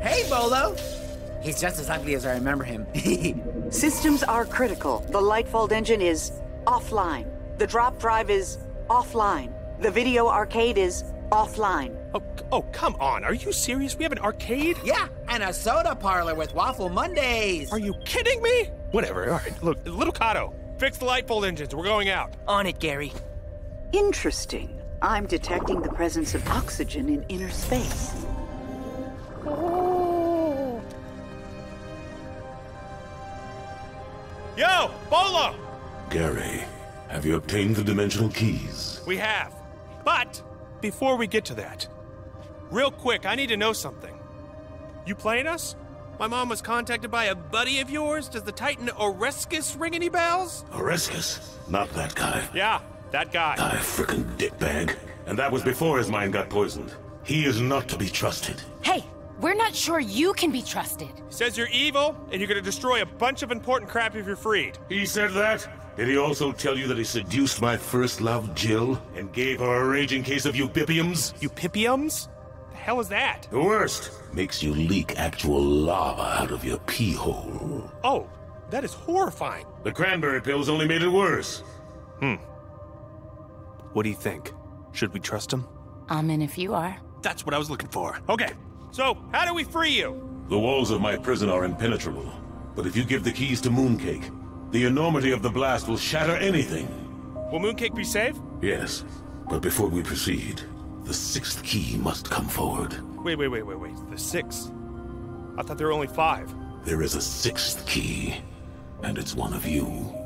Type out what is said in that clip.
Hey, Bolo! He's just as ugly as I remember him. Systems are critical. The Lightfold engine is offline. The drop drive is offline. The video arcade is offline. Oh, come on. Are you serious? We have an arcade? Yeah, and a soda parlor with Waffle Mondays. Are you kidding me? Whatever. All right. Look, Little Kato, fix the Lightfold engines. We're going out. On it, Gary. Interesting. I'm detecting the presence of oxygen in inner space. Yo, Bolo! Gary, have you obtained the dimensional keys? We have. But before we get to that, real quick, I need to know something. You playing us? My mom was contacted by a buddy of yours. Does the Titan Orescus ring any bells? Orescus? Not that guy. Yeah, that guy. That frickin' dickbag. And that was before his mind got poisoned. He is not to be trusted. Hey, we're not sure you can be trusted. He says you're evil, and you're gonna destroy a bunch of important crap if you're freed. He said that? Did he also tell you that he seduced my first love, Jill, and gave her a raging case of eupipiums? Eupipiums? The hell is that? The worst. Makes you leak actual lava out of your pee hole. Oh, that is horrifying. The cranberry pills only made it worse. What do you think? Should we trust him? I'm in if you are. That's what I was looking for. Okay, so how do we free you? The walls of my prison are impenetrable. But if you give the keys to Mooncake, the enormity of the blast will shatter anything. Will Mooncake be safe? Yes, but before we proceed, the sixth key must come forward. Wait. The sixth? I thought there were only 5. There is a sixth key, and it's one of you.